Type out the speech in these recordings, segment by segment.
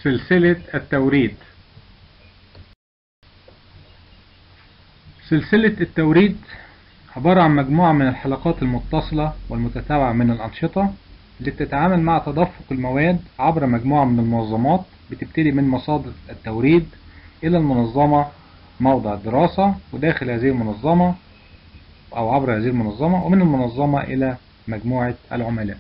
سلسلة التوريد. سلسلة التوريد عبارة عن مجموعة من الحلقات المتصلة والمتتابعة من الأنشطة اللي بتتعامل مع تدفق المواد عبر مجموعة من المنظمات، بتبتدي من مصادر التوريد إلى المنظمة موضع الدراسة، وداخل هذه المنظمة أو عبر هذه المنظمة، ومن المنظمة إلى مجموعة العملاء.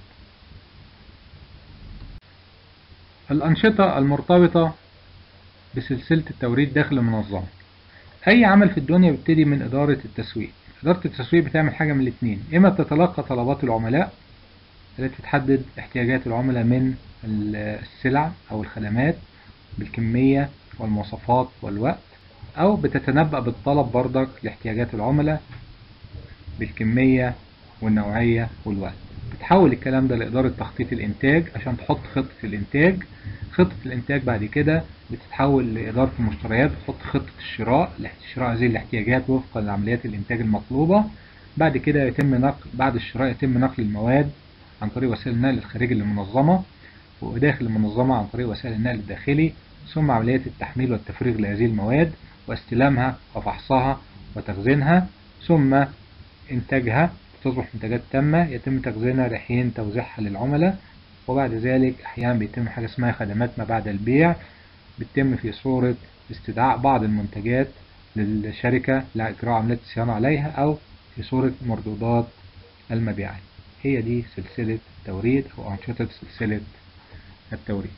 الأنشطة المرتبطة بسلسلة التوريد داخل المنظمة. أي عمل في الدنيا بيبتدي من إدارة التسويق. إدارة التسويق بتعمل حاجة من الاتنين: إما تتلقى طلبات العملاء التي تحدد احتياجات العملاء من السلع أو الخدمات بالكمية والمواصفات والوقت، أو بتتنبأ بالطلب بردك لاحتياجات العملاء بالكمية والنوعية والوقت. بتحول الكلام ده لإدارة تخطيط الإنتاج عشان تحط خطة الإنتاج. خطة الإنتاج بعد كده بتتحول لإدارة المشتريات، بتحط خطة الشراء لشراء هذه الاحتياجات وفقا لعمليات الإنتاج المطلوبة. بعد كده يتم نقل، بعد الشراء يتم نقل المواد عن طريق وسائل النقل الخارجي للمنظمة وداخل المنظمة عن طريق وسائل النقل الداخلي، ثم عمليات التحميل والتفريغ لهذه المواد واستلامها وفحصها وتخزينها، ثم إنتاجها تصبح منتجات تامة يتم تخزينها لحين توزيعها للعملاء. وبعد ذلك أحيانا بيتم حاجة اسمها خدمات ما بعد البيع، بتتم في صورة استدعاء بعض المنتجات للشركة لإجراء عمليات الصيانة عليها، أو في صورة مردودات المبيعات. هي دي سلسلة التوريد أو أنشطة سلسلة التوريد.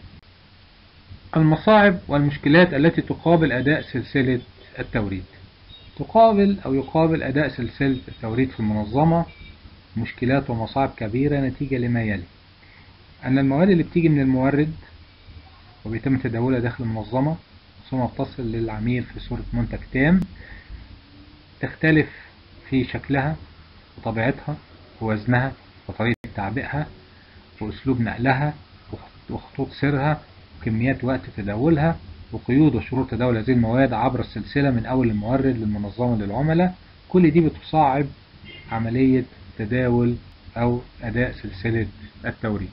المصاعب والمشكلات التي تقابل أداء سلسلة التوريد. يقابل أداء سلسلة التوريد في المنظمة مشكلات ومصاعب كبيرة نتيجة لما يلي: أن المواد اللي بتيجي من المورد وبيتم تداولها داخل المنظمة ثم بتصل للعميل في صورة منتج تام تختلف في شكلها وطبيعتها ووزنها وطريقة تعبئها وأسلوب نقلها وخطوط سيرها وكميات وقت تداولها وقيود وشروط تداول هذه المواد عبر السلسلة من أول المورد للمنظمة للعملاء. كل دي بتصعب عملية تداول أو أداء سلسلة التوريد.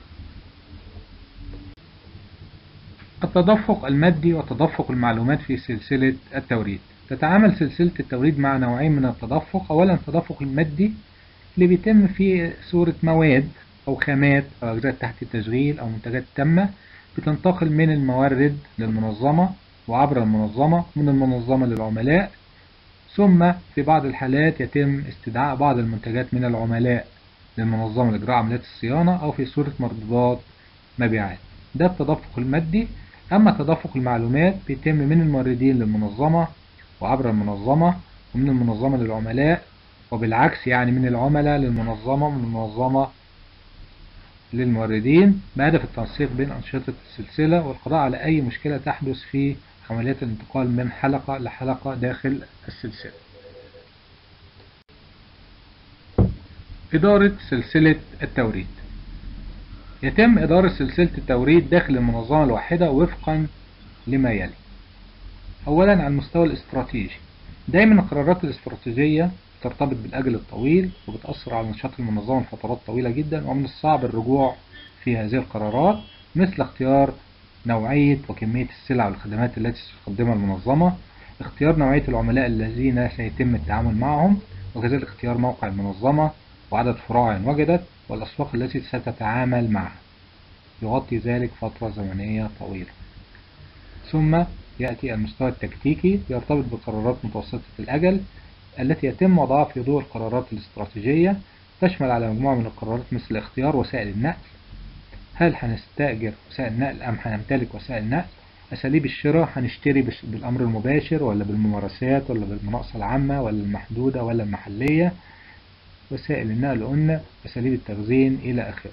التدفق المادي وتدفق المعلومات في سلسلة التوريد. تتعامل سلسلة التوريد مع نوعين من التدفق. أولا التدفق المادي اللي بيتم في صورة مواد أو خامات أو أجزاء تحت التشغيل أو منتجات تامة بتنتقل من المورد للمنظمة وعبر المنظمة من المنظمة للعملاء، ثم في بعض الحالات يتم استدعاء بعض المنتجات من العملاء للمنظمة لإجراء عمليات الصيانة أو في صورة مردودات مبيعات. ده التدفق المادي. أما تدفق المعلومات بيتم من الموردين للمنظمة وعبر المنظمة ومن المنظمة للعملاء، وبالعكس يعني من العملاء للمنظمة ومن المنظمة للموردين، بهدف التنسيق بين أنشطة السلسلة والقضاء على أي مشكلة تحدث في عمليات الانتقال من حلقة لحلقة داخل السلسلة. إدارة سلسلة التوريد. يتم إدارة سلسلة التوريد داخل المنظمة الواحدة وفقا لما يلي: أولا على المستوى الاستراتيجي. دايما القرارات الاستراتيجية ترتبط بالأجل الطويل وبتأثر على نشاط المنظمة لفترات طويلة جدا، ومن الصعب الرجوع في هذه القرارات، مثل اختيار نوعية وكمية السلع والخدمات التي ستقدمها المنظمة، اختيار نوعية العملاء الذين سيتم التعامل معهم، وكذلك اختيار موقع المنظمة وعدد فروع إن وجدت والأسواق التي ستتعامل معها، يغطي ذلك فترة زمنية طويلة. ثم يأتي المستوى التكتيكي، يرتبط بقرارات متوسطة الأجل التي يتم وضعها في ضوء القرارات الاستراتيجية، تشمل على مجموعة من القرارات مثل اختيار وسائل النقل، هل هنستأجر وسائل نقل أم هنمتلك وسائل نقل، أساليب الشراء، هنشتري بالأمر المباشر ولا بالممارسات ولا بالمناقصة العامة ولا المحدودة ولا المحلية، وسائل النقل قلنا، أساليب التخزين إلى آخره.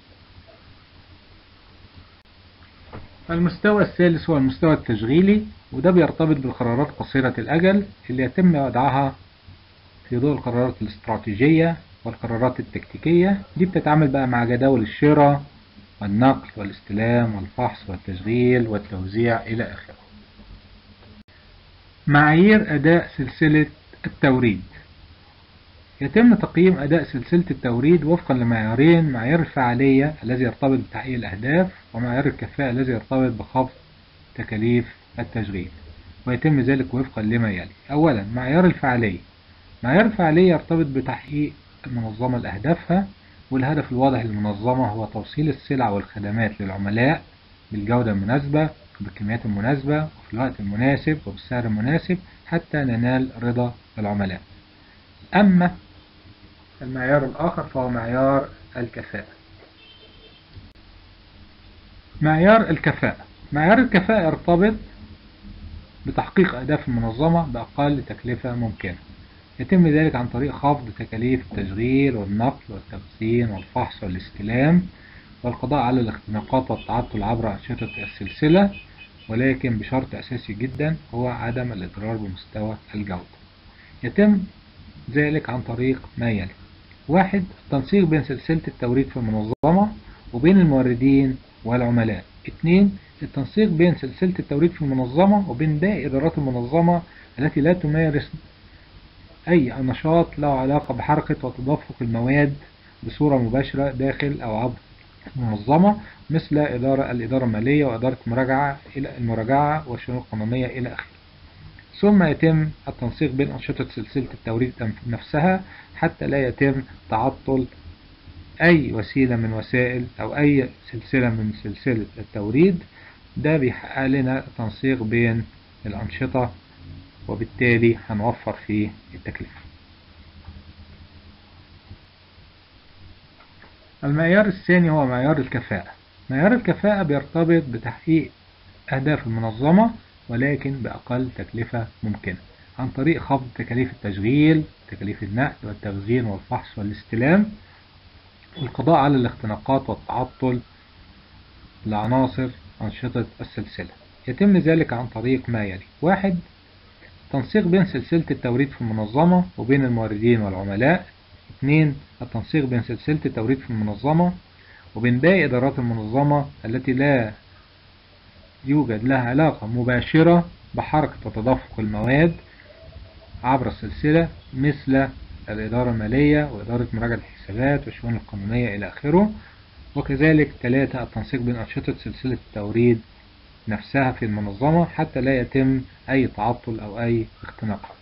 المستوى الثالث هو المستوى التشغيلي، وده بيرتبط بالقرارات قصيرة الأجل اللي يتم وضعها في ضوء القرارات الاستراتيجية والقرارات التكتيكية. دي بتتعامل بقى مع جداول الشراء والنقل والاستلام والفحص والتشغيل والتوزيع إلى آخره. معايير أداء سلسلة التوريد. يتم تقييم أداء سلسلة التوريد وفقا لمعيارين: معيار الفعالية الذي يرتبط بتحقيق الأهداف، ومعيار الكفاءة الذي يرتبط بخفض تكاليف التشغيل، ويتم ذلك وفقا لما يلي. أولا، معيار الفعالية. معيار الفعالية يرتبط بتحقيق المنظمة لأهدافها، والهدف الواضح للمنظمة هو توصيل السلع والخدمات للعملاء بالجودة المناسبة وبالكميات المناسبة وفي الوقت المناسب وبالسعر المناسب حتى ننال رضا العملاء. أما المعيار الآخر فهو معيار الكفاءة. معيار الكفاءة. معيار الكفاءة يرتبط بتحقيق أهداف المنظمة بأقل تكلفة ممكنة. يتم ذلك عن طريق خفض تكاليف التشغيل والنقل والتخزين والفحص والاستلام، والقضاء على الاختناقات والتعطل عبر أنشطة السلسلة، ولكن بشرط أساسي جدا هو عدم الإضرار بمستوى الجودة. يتم ذلك عن طريق ما يلي: 1. التنسيق بين سلسلة التوريد في المنظمة وبين الموردين والعملاء. 2. التنسيق بين سلسلة التوريد في المنظمة وبين باقي إدارات المنظمة التي لا تمارس أي نشاط له علاقة بحركة وتدفق المواد بصورة مباشرة داخل أو عبر المنظمة، مثل الإدارة المالية وإدارة المراجعة والشؤون القانونية إلى آخره. ثم يتم التنسيق بين أنشطة سلسلة التوريد نفسها حتى لا يتم تعطل أي وسيلة من وسائل أو أي سلسلة من سلسلة التوريد. ده بيحقق لنا تنسيق بين الأنشطة، وبالتالي هنوفر في التكلفة. المعيار الثاني هو معيار الكفاءة. معيار الكفاءة بيرتبط بتحقيق أهداف المنظمة ولكن بأقل تكلفة ممكنة، عن طريق خفض تكاليف التشغيل، تكاليف النقل والتخزين والفحص والاستلام، والقضاء على الاختناقات والتعطل لعناصر أنشطة السلسلة. يتم ذلك عن طريق ما يلي: 1. التنسيق بين سلسلة التوريد في المنظمة وبين الموردين والعملاء. 2. التنسيق بين سلسلة التوريد في المنظمة وبين باقي إدارات المنظمة التي لا يوجد لها علاقة مباشرة بحركة وتدفق المواد عبر السلسلة، مثل الإدارة المالية وإدارة مراجعة الحسابات والشؤون القانونية إلى آخره. وكذلك 3. التنسيق بين أنشطة سلسلة التوريد نفسها في المنظمة حتى لا يتم أي تعطل أو أي اختناق.